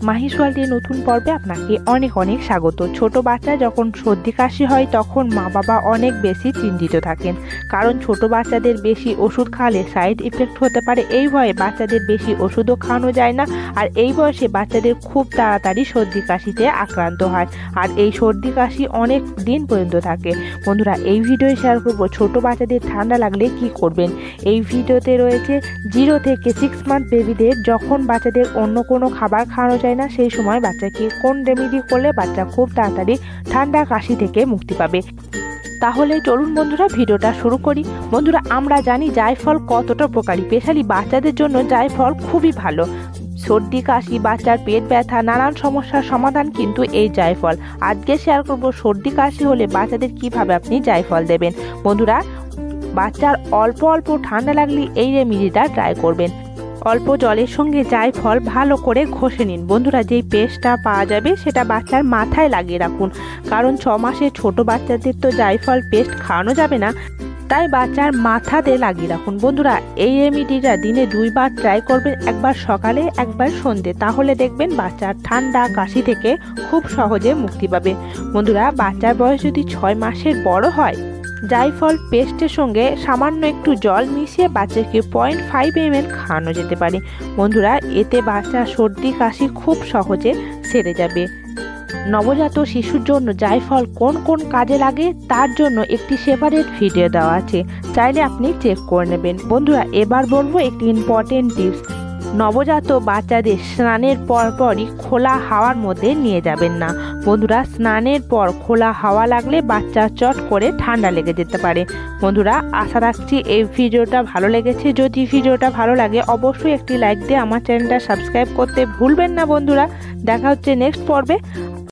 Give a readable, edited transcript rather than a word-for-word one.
মাহিস ওয়ার্ল্ডের নতুন পর্বে আপনাকে অনেক অনেক স্বাগত। ছোট বাচ্চা যখন সর্দি কাশি হয় তখন মা বাবা অনেক বেশি চিন্তিত থাকেন, কারণ ছোট বাচ্চাদের বেশি ওষুধ খাওয়ালে সাইড ইফেক্ট হতে পারে। এই ভয়ে বাচ্চাদের বেশি ওষুধও খাওয়ানো যায় না, আর এই বয়সে বাচ্চাদের খুব তাড়াতাড়ি সর্দি কাশিতে আক্রান্ত হয়, আর এই সর্দি কাশি অনেক দিন পর্যন্ত থাকে। বন্ধুরা, এই ভিডিও শেয়ার করব ছোট বাচ্চাদের ঠান্ডা লাগলে কি করবেন। এই ভিডিওতে রয়েছে 0 থেকে 6 মান্থ বেবিদের যখন বাচ্চাদের অন্য কোনো খাবার খাওয়ানো যায় না, সেই সময় বাচ্চাকে কোন রেমেডি করলে বাচ্চা খুব তাড়াতাড়ি ঠান্ডা কাশি থেকে মুক্তি পাবে। তাহলে চলুন বন্ধুরা ভিডিওটা শুরু করি। বন্ধুরা, আমরা জানি জায়ফল কতটা উপকারী, স্পেশালি বাচ্চাদের জন্য জায়ফল খুবই ভালো। সর্দি কাশি, বাচ্চার পেট ব্যথা, নানান সমস্যার সমাধান কিন্তু এই জায়ফল। আজকে শেয়ার করব সর্দি কাশি হলে বাচ্চাদের কিভাবে আপনি জায়ফল দেবেন। বন্ধুরা, বাচ্চার অল্প অল্প ঠান্ডা লাগলে এই রেমেডিটা ট্রাই করবেন। অল্প জলের সঙ্গে জায়ফল ভালো করে ঘষে নিন। বন্ধুরা, যেই পেস্টটা পাওয়া যাবে সেটা বাচ্চার মাথায় লাগিয়ে রাখুন, কারণ 6 মাসের ছোট বাচ্চাদের তো জায়ফল পেস্ট খাওয়ানো যাবে না, তাই বাচ্চার মাথাতে লাগিয়ে রাখুন। বন্ধুরা, এই রেমেডিটা দিনে 2 বার ট্রাই করবেন, একবার সকালে একবার সন্ধ্যে, তাহলে দেখবেন বাচ্চার ঠান্ডা কাশি থেকে খুব সহজে মুক্তি পাবে। বন্ধুরা, বাচ্চার বয়স যদি 6 মাসের বড় হয়, জায়ফল পেস্টের সঙ্গে সামান্য একটু জল মিশিয়ে বাচ্চাকে 0.5 ml খাওয়ানো যেতে পারে। বন্ধুরা, এতে বাচ্চার সর্দি কাশি খুব সহজে সেরে যাবে। নবজাত শিশুর জন্য জায়ফল কোন কোন কাজে লাগে তার জন্য একটি সেপারেট ভিডিও দেওয়া আছে, চাইলে আপনি চেক করে নেবেন। বন্ধুরা, এবার বলবো একটি ইম্পর্টেন্ট টিপস। নবজাত বাচ্চাদের স্নানের পরপরই খোলা হাওয়ার মধ্যে নিয়ে যাবেন না। বন্ধুরা, স্নানের পর খোলা হাওয়া লাগলে বাচ্চা চট করে ঠান্ডা লেগে যেতে পারে। বন্ধুরা, আশা রাখছি এই ভিডিওটা ভালো লেগেছে। যদি ভিডিওটা ভালো লাগে অবশ্যই একটি লাইক দিয়ে আমার চ্যানেলটা সাবস্ক্রাইব করতে ভুলবেন না। বন্ধুরা, দেখা হচ্ছে নেক্সট পর্বে।